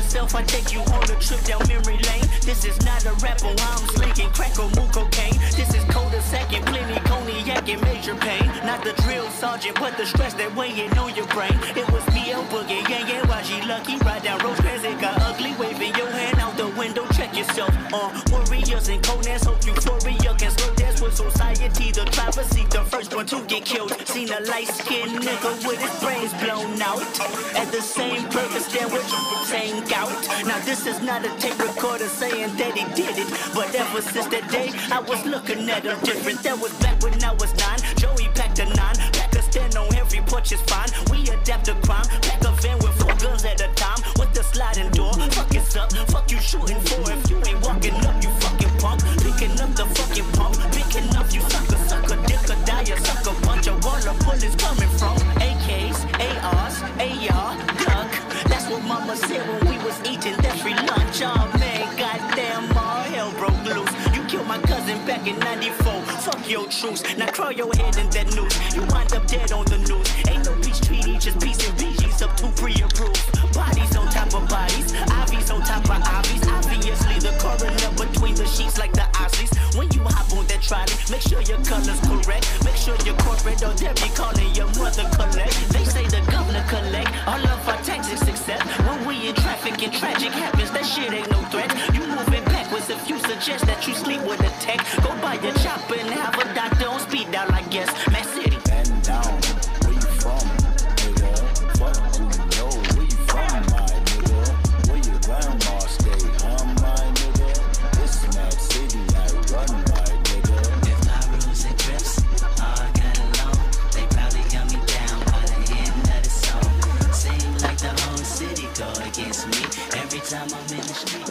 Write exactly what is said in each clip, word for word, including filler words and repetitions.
yourself, I take you on a trip down memory lane. This is not a rapper, I'm slinging crack or moon cocaine. This is cul-de-sac and plenty cognac and major pain. Not the drill sergeant, but the stress that weighing on your brain. It was me, El Boogie, yeah, yeah, why she lucky? Ride down Rosecrans, it got ugly, waving your hand out the window, check yourself. Uh, warriors and Conans, hope euphoria can slow dance with society. The driver seat, the first one to get killed. Seen a light-skinned nigga with his brains blown out at the same burger stand with saying out. Now this is not a tape recorder saying that he did it, but ever since that day I was looking at him different. That was back when I was nine. Joey packed a nine, pack a stand on every porch is fine. We adapt to crime, pack a van with four guns at a time with the sliding door. Fuck it's up, fuck you shooting for if you ain't walking up, you fucking punk. Picking up the fucking pump, picking up you sucker, sucker, dick or die, you sucker bunch of water bullets coming from A Ks, A Rs, A R, duck. That's what mama said when we was eating that free lunch. Oh man, goddamn, all hell broke loose. You killed my cousin back in ninety-four. Fuck your truce. Now crawl your head in that noose. You wind up dead on the news. Ain't no peace treaty, just peace and B Gs up to pre-approved. Bodies on top of bodies, I Vs on top of I Vs. Obviously the coroner between the sheets like the Osleys. When you hop on that trolley, make sure your color's correct. Make sure you're corporate or they'll be calling your mother collect. They say the governor collect all of our taxes except when we in traffic and tragic happens. That shit ain't no threat. You moving backwards if you suggest that you sleep with a tech. Go buy your chopper and have a doctor on speed dial, I guess. Mass City. Bend down, where you from, nigga? Fuck you know, where you from, my nigga? Where your grandma stay, huh, my nigga? This Mad City, I run, my nigga. If my rules and trips all got along, they probably got me down by the end of the song. Seem like the whole city go against me every time I'm in the street.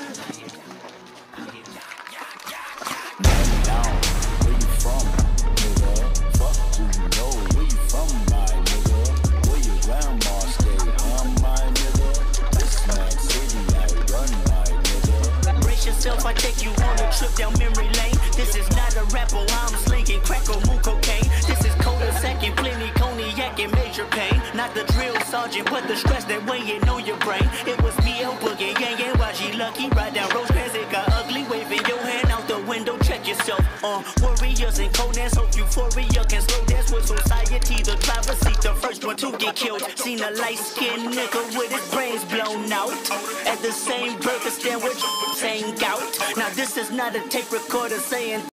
Bend down, where you from, nigga? Fuck you know, where you from, my nigga? Where your grandma stay, huh, my nigga? This Mad City, I run, my nigga. Brace yourself, I take you on a trip down memory lane. This is not a rapper, I'm slinging crack or moon cocaine. This is cul-de-sac and plenty cognac and major pain. Not the drill sergeant, but the stress that weighing on your brain. It was me, El Boogie, yeah, yeah, why she lucky? Ride down Rosecrans, it got ugly, waving your hand out the window, check yourself. Uh, warriors and Conans, hope euphoria can slow dance with society. The driver seat, the first one to get killed. Seen a light-skinned nigga with his brains blown out at the same burger stand with saying out. Now this is not a tape recorder saying